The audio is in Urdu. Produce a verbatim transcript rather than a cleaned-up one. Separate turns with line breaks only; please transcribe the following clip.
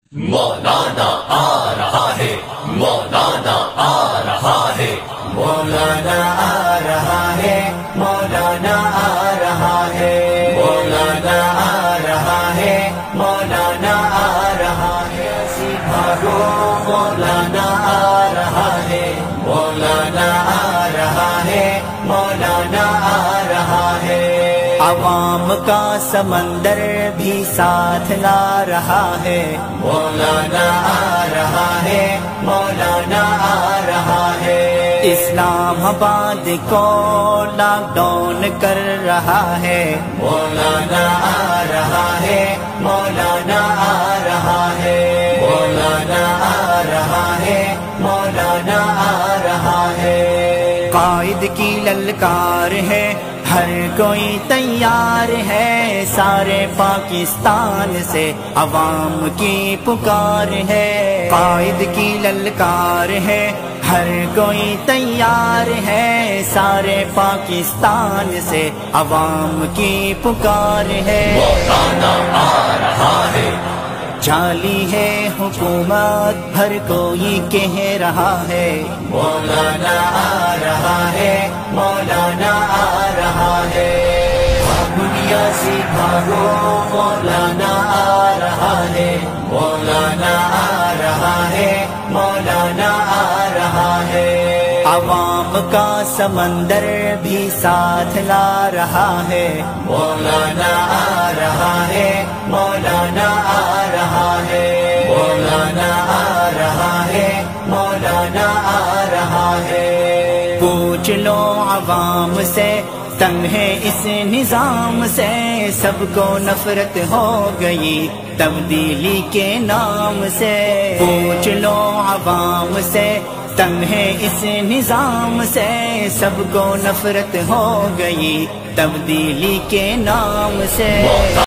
مولانا آ رہا ہے، مولانا آ رہا ہے، مولانا آ رہا ہے، مولانا آ رہا ہے، مولانا آ رہا ہے، مولانا آ رہا ہے، سکھارو مولانا آ رہا ہے، مولانا آ رہا ہے، مولانا آ رہا ہے۔ عوام کا سمندر بھی ساتھ لا رہا ہے، مولانا آ رہا ہے، مولانا آ رہا ہے۔ اسلام آباد کو لاک ڈاؤن کر رہا ہے، مولانا آ رہا ہے، مولانا آ رہا ہے، مولانا آ رہا ہے، مولانا آ رہا ہے۔ قائد کی للکار ہے، ہر کوئی تیار ہے، سارے پاکستان سے عوام کی پکار ہے۔ قائد کی للکار ہے، ہر کوئی تیار ہے، سارے پاکستان سے عوام کی پکار ہے۔ مولانا آ رہا ہے، جعلی ہے حکومت ہر کوئی کہہ رہا ہے، مولانا آ رہا ہے، مولانا آ رہا ہے۔ دنیا سکھارو مولانا آ رہا ہے، مولانا آ رہا ہے، مولانا آ رہا ہے۔ عوام کا سمندر بھی ساتھ لا رہا ہے، مولانا آ رہا ہے، مولانا آ رہا ہے، مولانا آ رہا ہے، مولانا آ رہا ہے۔ پوچھ لو عوام سے، تنگ ہے اس نظام سے، سب کو نفرت ہو گئی تبدیلی کے نام سے۔ پوچھ لو عوام سے، تنگ ہے اس نظام سے، سب کو نفرت ہو گئی تبدیلی کے نام سے۔